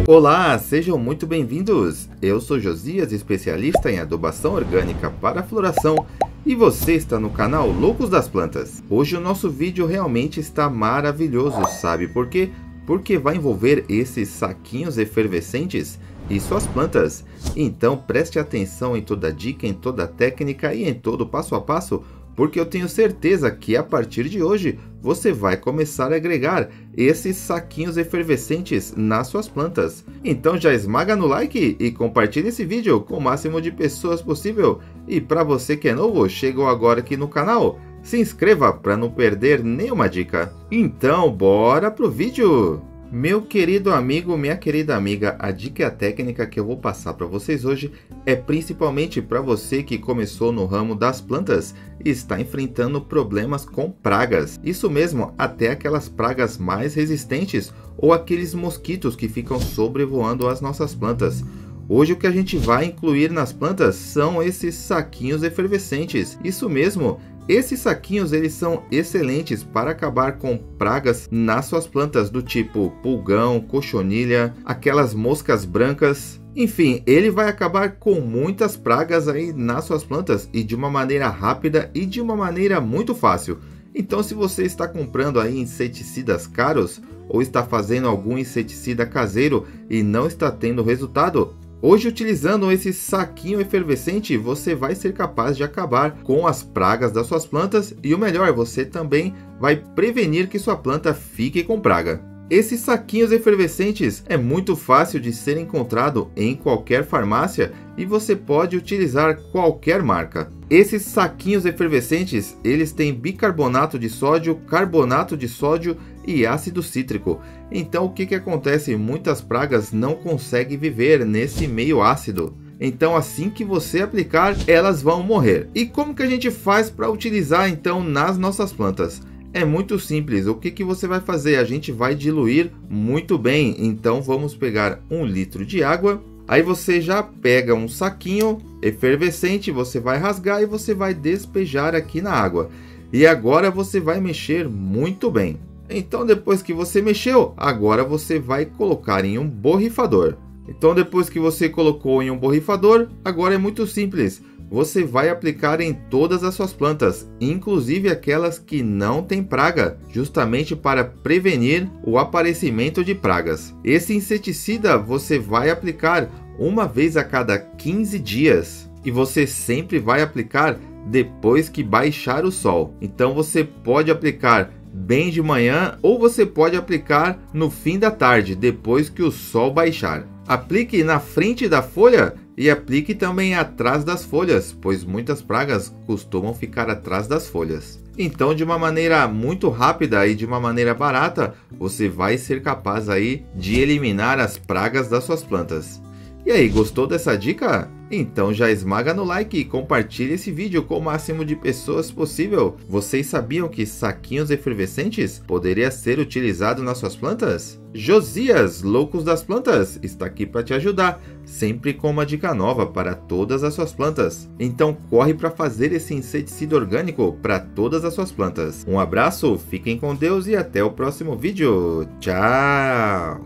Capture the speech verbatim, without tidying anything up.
Olá, sejam muito bem-vindos! Eu sou Josias, especialista em adubação orgânica para floração, e você está no canal Loucos das Plantas. Hoje o nosso vídeo realmente está maravilhoso, sabe por quê? Porque vai envolver esses saquinhos efervescentes e suas plantas. Então preste atenção em toda dica, em toda técnica e em todo passo a passo, porque eu tenho certeza que a partir de hoje você vai começar a agregar esses saquinhos efervescentes nas suas plantas. Então já esmaga no like e compartilhe esse vídeo com o máximo de pessoas possível. E para você que é novo, chegou agora aqui no canal, se inscreva para não perder nenhuma dica. Então bora pro vídeo! Meu querido amigo, minha querida amiga, a dica e a técnica que eu vou passar para vocês hoje é principalmente para você que começou no ramo das plantas e está enfrentando problemas com pragas. Isso mesmo, até aquelas pragas mais resistentes ou aqueles mosquitos que ficam sobrevoando as nossas plantas. Hoje o que a gente vai incluir nas plantas são esses saquinhos efervescentes. Isso mesmo, esses saquinhos eles são excelentes para acabar com pragas nas suas plantas do tipo pulgão, cochonilha, aquelas moscas brancas. Enfim, ele vai acabar com muitas pragas aí nas suas plantas e de uma maneira rápida e de uma maneira muito fácil. Então se você está comprando aí inseticidas caros ou está fazendo algum inseticida caseiro e não está tendo resultado, hoje, utilizando esse saquinho efervescente, você vai ser capaz de acabar com as pragas das suas plantas e o melhor, você também vai prevenir que sua planta fique com praga. Esses saquinhos efervescentes é muito fácil de ser encontrado em qualquer farmácia e você pode utilizar qualquer marca. Esses saquinhos efervescentes, eles têm bicarbonato de sódio, carbonato de sódio e ácido cítrico. Então o que que acontece? Muitas pragas não conseguem viver nesse meio ácido. Então assim que você aplicar, elas vão morrer. E como que a gente faz para utilizar então nas nossas plantas? É muito simples. O que que você vai fazer? A gente vai diluir muito bem. Então vamos pegar um litro de água. Aí você já pega um saquinho efervescente, você vai rasgar e você vai despejar aqui na água. E agora você vai mexer muito bem. Então depois que você mexeu, agora você vai colocar em um borrifador. Então depois que você colocou em um borrifador, agora é muito simples. Você vai aplicar em todas as suas plantas, inclusive aquelas que não têm praga, justamente para prevenir o aparecimento de pragas. Esse inseticida você vai aplicar uma vez a cada quinze dias e você sempre vai aplicar depois que baixar o sol. Então você pode aplicar bem de manhã ou você pode aplicar no fim da tarde, depois que o sol baixar. Aplique na frente da folha e aplique também atrás das folhas, pois muitas pragas costumam ficar atrás das folhas. Então, de uma maneira muito rápida e de uma maneira barata, você vai ser capaz aí de eliminar as pragas das suas plantas. E aí, gostou dessa dica? Então já esmaga no like e compartilhe esse vídeo com o máximo de pessoas possível. Vocês sabiam que saquinhos efervescentes poderia ser utilizado nas suas plantas? Josias, Loucos das Plantas, está aqui para te ajudar, sempre com uma dica nova para todas as suas plantas. Então corre para fazer esse inseticida orgânico para todas as suas plantas. Um abraço, fiquem com Deus e até o próximo vídeo. Tchau!